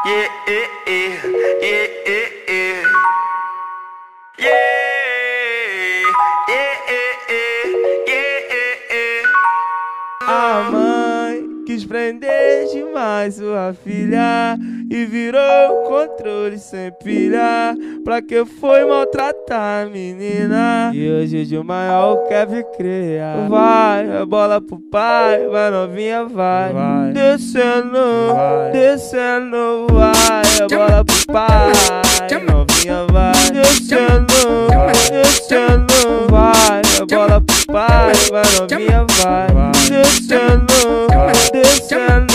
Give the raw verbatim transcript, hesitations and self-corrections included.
Yeah, yeah, yeah, yeah, yeah, yeah. Yeah, yeah, yeah, yeah, yeah, yeah. A mãe quis prender demais sua filha e virou controle sem pilha. Pra que foi maltratar a menina? E hoje de maior quer vir criar. Vai, a bola pro pai, vai novinha, vai, vai. Descendo, vai. Descendo, vai, a bola pro pai, novinha, vai. Descendo, descendo, vai, a bola pro pai, vai novinha, vai. Descendo, descendo.